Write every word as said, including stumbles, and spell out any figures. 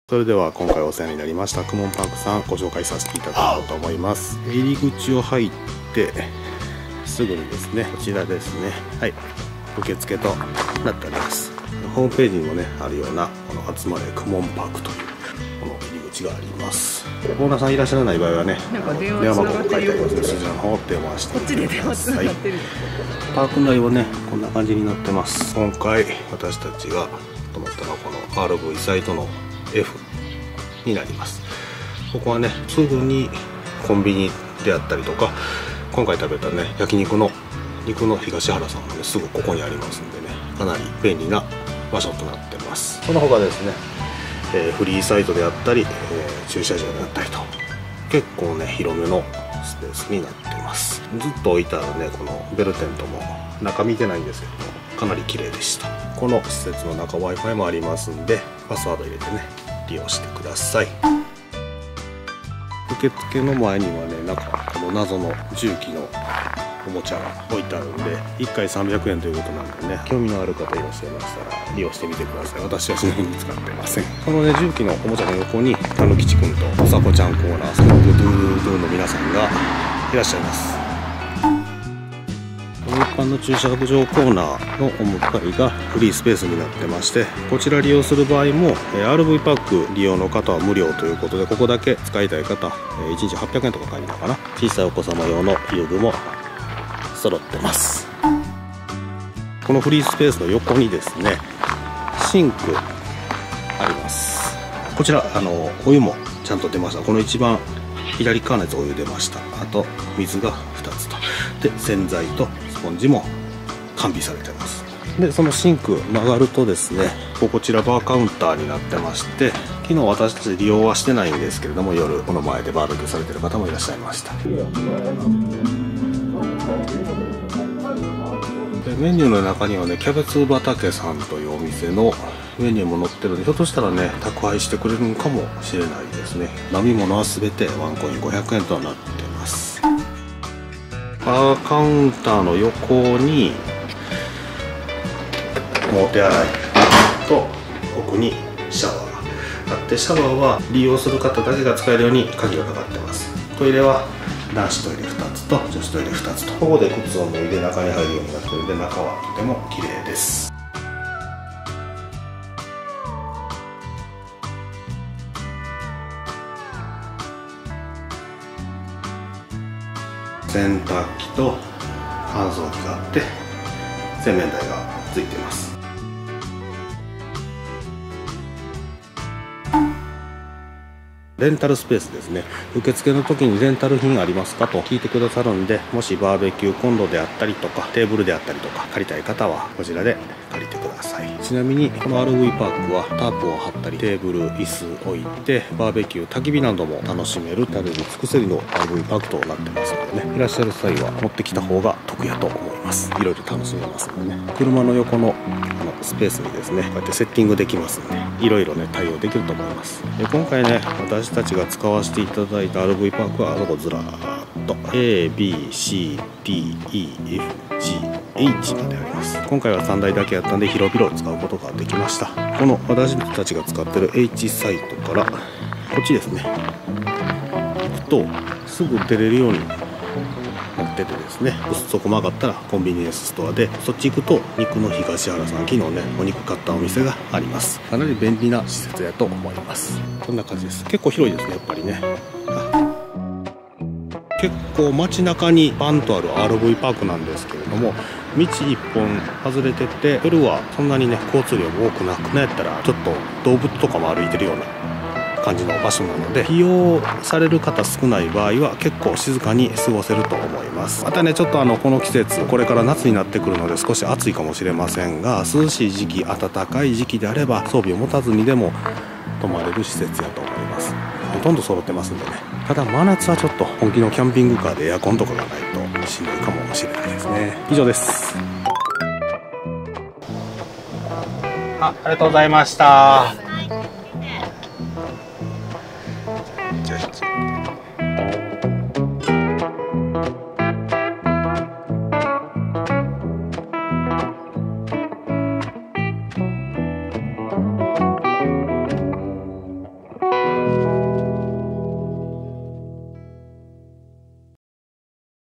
それでは今回お世話になりましたクモンパークさんご紹介させていただこうと思います。入り口を入ってすぐにですね、こちらですね、はい、受付となっております。ホームページにもねあるようなこの集まれクモンパークというこの入り口があります。オーナーさんいらっしゃらない場合はね、 なんか電電話話番号書いてありますので、そちらの方を電話してみてください。パーク内はねこんな感じになってます。今回私たちが泊まったのはこの アールブイ サイトのF になります。ここはねすぐにコンビニであったりとか、今回食べたね焼肉の肉の東原さんもねすぐここにありますんでね、かなり便利な場所となってます。その他ですね、えー、フリーサイトであったり、えー、駐車場であったりと結構ね広めのスペースになってます。ずっと置いてあるねこのベルテントも中見てないんですけどもかなり綺麗でした。この施設の中 ワイファイ もありますんでパスワード入れてね利用してください。受付の前にはねなんかこの謎の重機のおもちゃが置いてあるんでいっかいさんびゃくえんということなんでね、興味のある方いらっしゃいましたら利用してみてください。私はちなみに使ってません。このね重機のおもちゃの横にたぬきちくんとうさこちゃんコーナー、スモークドゥードゥの皆さんがいらっしゃいます。一般の駐車場コーナーのお向かいがフリースペースになってまして、こちら利用する場合も アールブイ パック利用の方は無料ということで、ここだけ使いたい方いちにちはっぴゃくえんとか買えるのかな。小さいお子様用の遊具も揃ってます。このフリースペースの横にですねシンクあります。こちらあのお湯もちゃんと出ました。この一番左側のやつお湯出ました。あと水がふたつとで洗剤とスポンジも完備されてます。でそのシンク曲がるとですね、こちらバーカウンターになってまして、昨日私たち利用はしてないんですけれども夜この前でバーベキューされてる方もいらっしゃいました。でメニューの中にはねキャベツ畑さんというお店のメニューも載ってるんで、ひょっとしたらね宅配してくれるのかもしれないですね。飲み物は全てワンコインごひゃくえんとなってます。バーカウンターの横にお手洗いと奥にシャワーがあって、シャワーは利用する方だけが使えるように鍵がかかってます。トイレは男子トイレふたつと女子トイレふたつと、ここで靴を脱いで中に入るようになってるので中はとても綺麗です。洗濯機と乾燥機があって洗面台がついています。レンタルスペースですね。受付の時にレンタル品ありますかと聞いてくださるんで、もしバーベキューコンロであったりとかテーブルであったりとか借りたい方はこちらで借りてください。ちなみにこの アールブイ パークはタープを張ったりテーブル椅子置いてバーベキュー焚き火なども楽しめる至れり尽くせりの アールブイ パークとなってますのでね、いらっしゃる際は持ってきた方が得やと思います。いろいろ楽しめますのでね、車の横のあのスペースにですねこうやってセッティングできますのでいろいろね対応できると思います。で今回ね私たちが使わせていただいた アールブイ パークはあそこずらーっと エービーシーディーイーエフジーエイチ まであります。今回はさんだいだけやったんで広々使うことができました。この私たちが使ってる H サイトからこっちですね行くとすぐ出れるようになっててですね、そこ曲がったらコンビニエンスストアで、そっち行くと肉の東原さん、昨日ねお肉買ったお店があります。かなり便利な施設やと思います。こんな感じです。結構広いですねやっぱりね。結構街中にバンとある アールブイ パークなんですけれども、道一本外れてて夜はそんなにね交通量も多くなく、なんやったらちょっと動物とかも歩いてるような感じの場所なので、利用される方少ない場合は結構静かに過ごせると思います。またねちょっとあのこの季節これから夏になってくるので少し暑いかもしれませんが、涼しい時期暖かい時期であれば装備を持たずにでも泊まれる施設やと思います。ほとんど揃ってますんでね。ただ真夏はちょっと本気のキャンピングカーでエアコンとかがないとしんどいかもしれないですね。以上です。あ、ありがとうございました。じゃあ